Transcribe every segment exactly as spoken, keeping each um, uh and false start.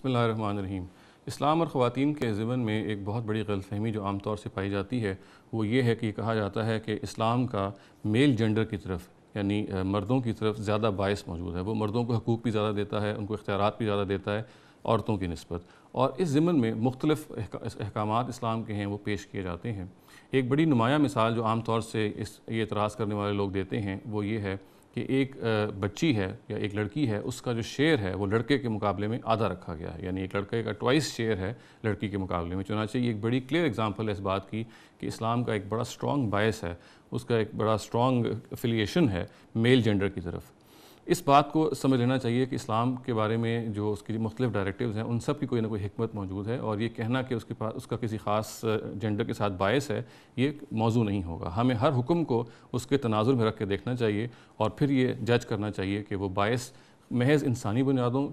بسم اللہ الرحمن الرحیم۔ اسلام اور خواتین کے ضمن میں ایک بہت بڑی غلط فہمی جو عام طور سے پائی جاتی ہے وہ یہ ہے کہ یہ کہا جاتا ہے کہ اسلام کا میل جنڈر کی طرف یعنی مردوں کی طرف زیادہ باعث موجود ہے، وہ مردوں کو حقوق بھی زیادہ دیتا ہے، ان کو اختیارات بھی زیادہ دیتا ہے عورتوں کی نسبت، اور اس ضمن میں مختلف احکامات اسلام کے ہیں وہ پیش کیے جاتے ہیں۔ ایک بڑی نمایاں مثال جو عام طور سے اس یہ اعتراض کرنے والے لوگ دیتے ہیں وہ یہ ہے کہ ایک بچی ہے یا ایک لڑکی ہے، اس کا جو شیئر ہے وہ لڑکے کے مقابلے میں آدھا رکھا گیا ہے، یعنی ایک لڑکے کا ٹوائس شیئر ہے لڑکی کے مقابلے میں۔ چنانچہ یہ ایک بڑی کلیئر اگزامپل ہے اس بات کی کہ اسلام کا ایک بڑا سٹرونگ باعث ہے، اس کا ایک بڑا سٹرونگ افیلیشن ہے میل جنڈر کی طرف۔ اس بات کو سمجھ لینا چاہیے کہ اسلام کے بارے میں جو اس کی مختلف ڈائریکٹیوز ہیں ان سب کی کوئی نہ کوئی حکمت موجود ہے، اور یہ کہنا کہ اس کے پاس اس کا کسی خاص جنڈر کے ساتھ باعث ہے یہ موضوع نہیں ہوگا۔ ہمیں ہر حکم کو اس کے تناظر میں رکھ کے دیکھنا چاہیے اور پھر یہ جج کرنا چاہیے کہ وہ باعث محض انسانی بنیادوں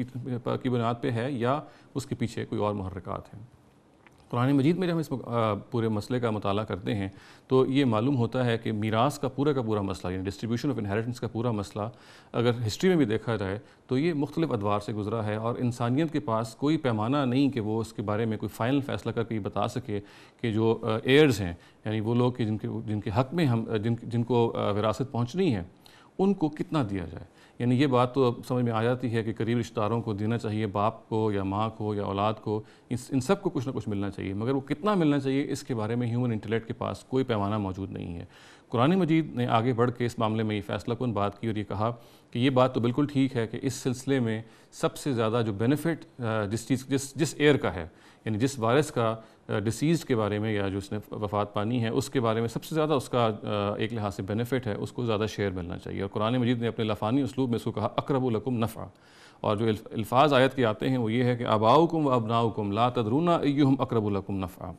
کی بنیاد پہ ہے یا اس کے پیچھے کوئی اور محرکات ہیں۔ قرآن مجید میں جب ہم اس پورے مسئلے کا مطالعہ کرتے ہیں تو یہ معلوم ہوتا ہے کہ میراث کا پورا کا پورا مسئلہ یعنی ڈسٹریبیوشن آف انہیریٹنس کا پورا مسئلہ اگر ہسٹری میں بھی دیکھا جائے تو یہ مختلف ادوار سے گزرا ہے، اور انسانیت کے پاس کوئی پیمانہ نہیں کہ وہ اس کے بارے میں کوئی فائنل فیصلہ کر کے یہ بتا سکے کہ جو ایئرز ہیں یعنی وہ لوگ کہ جن کے جن کے حق میں ہم جن جن کو وراثت پہنچنی ہے ان کو کتنا دیا جائے۔ یعنی یہ بات تو سمجھ میں آ جاتی ہے کہ قریب رشتہ داروں کو دینا چاہیے، باپ کو یا ماں کو یا اولاد کو، ان سب کو کچھ نہ کچھ ملنا چاہیے، مگر وہ کتنا ملنا چاہیے اس کے بارے میں ہیومن انٹلیکٹ کے پاس کوئی پیمانہ موجود نہیں ہے۔ قرآن مجید نے آگے بڑھ کے اس معاملے میں یہ فیصلہ کن بات کی اور یہ کہا کہ یہ بات تو بالکل ٹھیک ہے کہ اس سلسلے میں سب سے زیادہ جو بینیفٹ جس چیز جس جس ایئر کا ہے یعنی جس وارث کا ڈیسیزڈ کے بارے میں یا جو اس نے وفات پانی ہے اس کے بارے میں سب سے زیادہ اس کا ایک لحاظ سے بینیفٹ ہے، اس کو زیادہ شیئر ملنا چاہیے۔ اور قرآن مجید نے اپنے لفانی اسلوب میں اس کو کہا اقرب لکم نفعا، اور جو الفاظ آیت کے آتے ہیں وہ یہ ہے کہ آباؤکم و ابناؤکم لا تدرون ایہم اقرب لکم نفعا،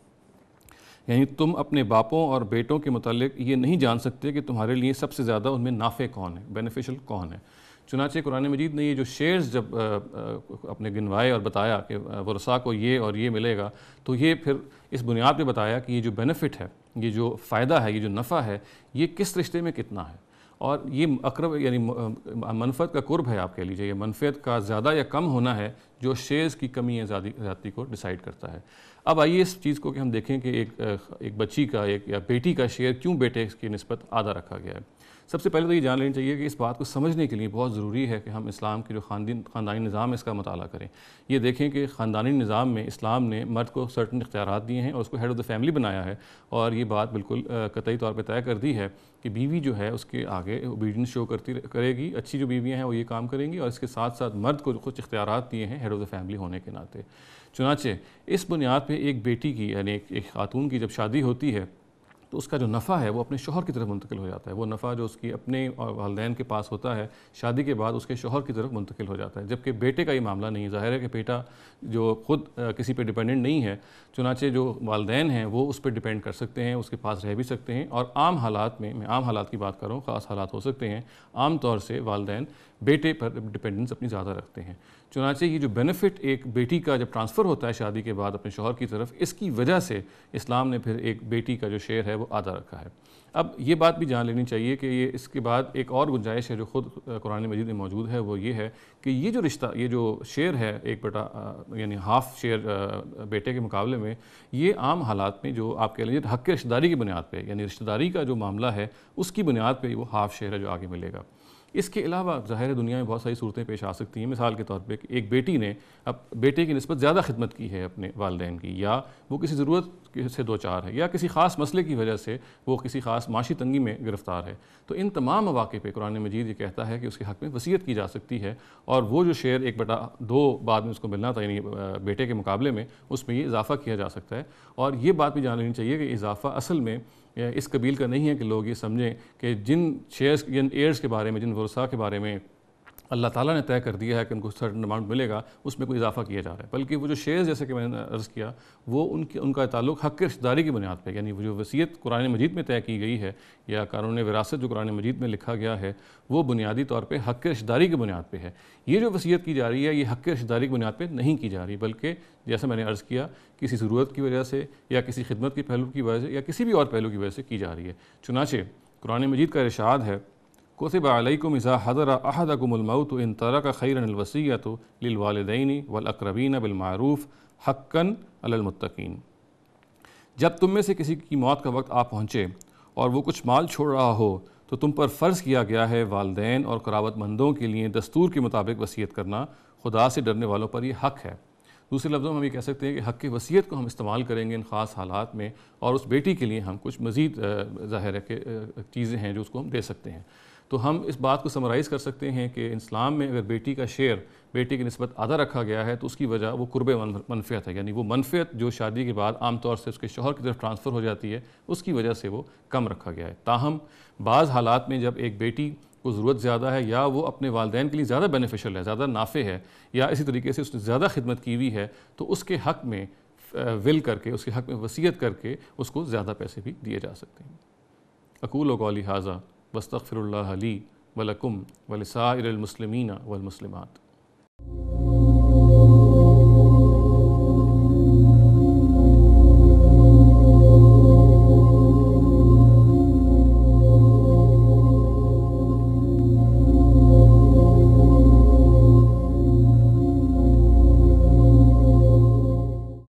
یعنی تم اپنے باپوں اور بیٹوں کے متعلق یہ نہیں جان سکتے کہ تمہارے لیے سب سے زیادہ ان میں نافع کون ہے، بینیفیشل کون ہے۔ چنانچہ قرآن مجید نے یہ جو شیئرز جب اپنے گنوائے اور بتایا کہ ورثاء کو یہ اور یہ ملے گا تو یہ پھر اس بنیاد پہ بتایا کہ یہ جو بینیفٹ ہے، یہ جو فائدہ ہے، یہ جو نفع ہے، یہ کس رشتے میں کتنا ہے، اور یہ اقرب یعنی منفعت کا قرب ہے آپ کہہ لیجیے، یہ منفعت کا زیادہ یا کم ہونا ہے جو شیئرز کی کمی یا زیادتی کو ڈیسائیڈ کرتا ہے۔ اب آئیے اس چیز کو کہ ہم دیکھیں کہ ایک ایک بچی کا ایک یا بیٹی کا شیئر کیوں بیٹے کی نسبت آدھا رکھا گیا ہے۔ سب سے پہلے تو یہ جان لینی چاہیے کہ اس بات کو سمجھنے کے لیے بہت ضروری ہے کہ ہم اسلام کے جو خاندان خاندانی نظام ہے اس کا مطالعہ کریں۔ یہ دیکھیں کہ خاندانی نظام میں اسلام نے مرد کو سرٹن اختیارات دیے ہیں اور اس کو ہیڈ آف دا فیملی بنایا ہے، اور یہ بات بالکل قطعی طور پہ طے کر دی ہے کہ بیوی جو ہے اس کے آگے اوبیڈینس شو کرتی کرے گی، اچھی جو بیویاں ہیں وہ یہ کام کریں گی، اور اس کے ساتھ ساتھ مرد کو کچھ اختیارات دیے ہیں ہیڈ آف دا فیملی ہونے کے ناطے۔ چنانچہ اس بنیاد پہ ایک بیٹی کی یعنی ایک خاتون کی جب شادی ہوتی ہے تو اس کا جو نفع ہے وہ اپنے شوہر کی طرف منتقل ہو جاتا ہے، وہ نفع جو اس کی اپنے والدین کے پاس ہوتا ہے شادی کے بعد اس کے شوہر کی طرف منتقل ہو جاتا ہے، جبکہ بیٹے کا یہ معاملہ نہیں۔ ظاہر ہے کہ بیٹا جو خود کسی پہ ڈیپینڈنٹ نہیں ہے، چنانچہ جو والدین ہیں وہ اس پہ ڈیپینڈ کر سکتے ہیں، اس کے پاس رہ بھی سکتے ہیں، اور عام حالات میں میں عام حالات کی بات کر رہا ہوں، خاص حالات ہو سکتے ہیں، عام طور سے والدین بیٹے پر ڈیپینڈنس اپنی زیادہ رکھتے ہیں۔ چنانچہ یہ جو بینیفٹ ایک بیٹی کا جب ٹرانسفر ہوتا ہے شادی کے بعد اپنے شوہر کی طرف، اس کی وجہ سے اسلام نے پھر ایک بیٹی کا جو شیئر ہے وہ آدھا رکھا ہے۔ اب یہ بات بھی جان لینی چاہیے کہ یہ اس کے بعد ایک اور گنجائش ہے جو خود قرآن مجید میں موجود ہے، وہ یہ ہے کہ یہ جو رشتہ یہ جو شیئر ہے ایک بٹا یعنی ہاف شیئر بیٹے کے مقابلے میں، یہ عام حالات میں جو آپ کہہ لیجیے حق رشتہ داری کی بنیاد پہ یعنی رشتہ داری کا جو معاملہ ہے اس کی بنیاد پہ وہ ہاف شیئر ہے جو آگے ملے گا۔ اس کے علاوہ ظاہر دنیا میں بہت ساری صورتیں پیش آ سکتی ہیں، مثال کے طور پہ ایک بیٹی نے اب بیٹے کی نسبت زیادہ خدمت کی ہے اپنے والدین کی، یا وہ کسی ضرورت سے دو چار ہے، یا کسی خاص مسئلے کی وجہ سے وہ کسی خاص معاشی تنگی میں گرفتار ہے، تو ان تمام مواقع پہ قرآن مجید یہ کہتا ہے کہ اس کے حق میں وصیت کی جا سکتی ہے، اور وہ جو شیئر ایک بٹا دو بعد میں اس کو ملنا تھا یعنی بیٹے کے مقابلے میں، اس میں یہ اضافہ کیا جا سکتا ہے۔ اور یہ بات بھی جان لینی چاہیے کہ اضافہ اصل میں اس قبیل کا نہیں ہے کہ لوگ یہ سمجھیں کہ جن شیئرز جن ایئرز کے بارے میں، جن ورثاء کے بارے میں اللہ تعالیٰ نے طے کر دیا ہے کہ ان کو سرٹن اماؤنٹ ملے گا، اس میں کوئی اضافہ کیا جا رہا ہے، بلکہ وہ جو شیئرز جیسے کہ میں نے عرض کیا وہ ان کی ان کا تعلق حق رشتہ داری کی بنیاد پہ، یعنی وہ جو وصیت قرآن مجید میں طے کی گئی ہے یا قانون وراثت جو قرآن مجید میں لکھا گیا ہے وہ بنیادی طور پہ حق رشتہ داری کی بنیاد پہ ہے۔ یہ جو وصیت کی جا رہی ہے یہ حق رشتہ داری کی بنیاد پہ نہیں کی جا رہی، بلکہ جیسے میں نے عرض کیا کسی ضرورت کی وجہ سے یا کسی خدمت کی پہلو کی وجہ سے یا کسی بھی اور پہلو کی وجہ سے کی جا رہی ہے۔ چنانچہ قرآن مجید کا ارشاد ہے کتب علیکم اذا حضر احدکم الموت ان ترک خیرا الوصیۃ للوالدین والاقربین بالمعروف حقا علی المتقین۔ جب تم میں سے کسی کی موت کا وقت آ پہنچے اور وہ کچھ مال چھوڑ رہا ہو تو تم پر فرض کیا گیا ہے والدین اور قرابت مندوں کے لیے دستور کے مطابق وصیت کرنا، خدا سے ڈرنے والوں پر یہ حق ہے۔ دوسرے لفظوں میں ہم یہ کہہ سکتے ہیں کہ حق وصیت کو ہم استعمال کریں گے ان خاص حالات میں، اور اس بیٹی کے لیے ہم کچھ مزید ظاہر ہے کہ چیزیں ہیں جو اس کو ہم دے سکتے ہیں۔ تو ہم اس بات کو سمرائز کر سکتے ہیں کہ اسلام میں اگر بیٹی کا شیئر بیٹی کی نسبت آدھا رکھا گیا ہے تو اس کی وجہ وہ قرب منفعت ہے، یعنی وہ منفعت جو شادی کے بعد عام طور سے اس کے شوہر کی طرف ٹرانسفر ہو جاتی ہے، اس کی وجہ سے وہ کم رکھا گیا ہے۔ تاہم بعض حالات میں جب ایک بیٹی کو ضرورت زیادہ ہے یا وہ اپنے والدین کے لیے زیادہ بینیفیشل ہے، زیادہ نافع ہے، یا اسی طریقے سے اس نے زیادہ خدمت کی ہوئی ہے، تو اس کے حق میں ول کر کے، اس کے حق میں وصیت کر کے اس کو زیادہ پیسے بھی دیے جا سکتے ہیں۔ اقول قولی ھذا واستغفر اللہ لی ولکم ولسائر المسلمین والمسلمات۔